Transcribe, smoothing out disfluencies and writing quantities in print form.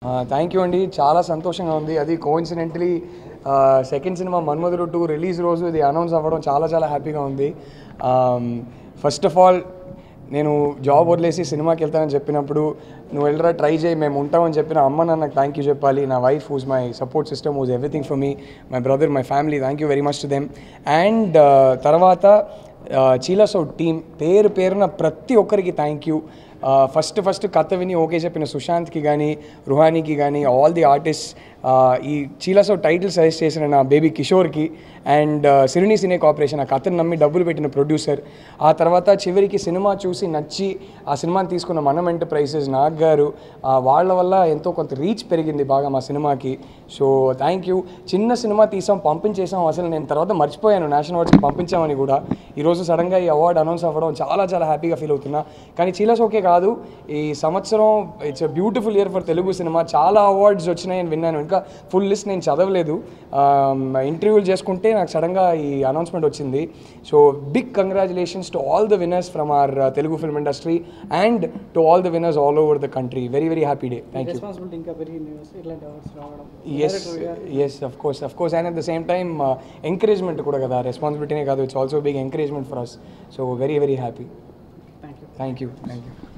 Thank you అండి, చాలా సంతోషంగా ఉంది. అది coincidentally second cinema Manmadhudu 2 release రోజు ఇది అనౌన్స్ అవ్వడం చాలా చాలా హ్యాపీగా ఉంది. ఫస్ట్ ఆఫ్ ఆల్ నేను జాబ్ వదిలేసి సినిమాకి వెళ్తానని చెప్పినప్పుడు నువ్వు వెళ్ళరా ట్రై చేయి మేము ఉంటామని చెప్పిన అమ్మ నాన్నకు థ్యాంక్ యూ చెప్పాలి. నా wife whose my support system, whose everything for me, my brother, my family, thank you very much to them. And తర్వాత చీలాసౌ టీమ్ పేరున ప్రతి ఒక్కరికి థ్యాంక్ యూ. ఫస్ట్ కథ విని ఓకే చెప్పిన సుశాంత్కి కానీ, రుహానీకి కానీ, ఆల్ ది ఆర్టిస్ట్, ఈ చీలాసౌ టైటిల్ సజెస్ట్ చేసిన నా బేబీ కిషోర్కి, అండ్ సిరిని సినీ కార్పొరేషన్ ఆ కథను నమ్మి డబ్బులు పెట్టిన ప్రొడ్యూసర్, ఆ తర్వాత చివరికి సినిమా చూసి నచ్చి ఆ సినిమాని తీసుకున్న మనం ఎంటర్ప్రైజెస్ నాగ్ గారు, వాళ్ళ వల్ల ఎంతో కొంత రీచ్ పెరిగింది బాగా మా సినిమాకి. So thank you. చిన్న సినిమా తీసాం, పంపించేసాం, అసలు నేను తర్వాత మర్చిపోయాను నేషనల్ అవార్డ్స్కి పంపించామని కూడా. ఈరోజు సడన్గా ఈ అవార్డు అనౌన్స్ అవ్వడం చాలా చాలా హ్యాపీగా ఫీల్ అవుతున్నా. కానీ చీలాసౌకే కాదు, ఈ సంవత్సరం it's a beautiful year for Telugu cinema. చాలా అవార్డ్స్ వచ్చినాయని విన్నాను, ఇంకా ఫుల్ లిస్ట్ నేను చదవలేదు. ఇంటర్వ్యూలు చేసుకుంటే నాకు సడన్గా ఈ అనౌన్స్మెంట్ వచ్చింది. So big congratulations to all the winners from our Telugu film industry and to all the winners all over the country. Very very happy day. Thank you. Of course, and at the same time encouragement kuda kada, responsibility ne kaadu, it's also a big encouragement for us, so very very happy. Thank you.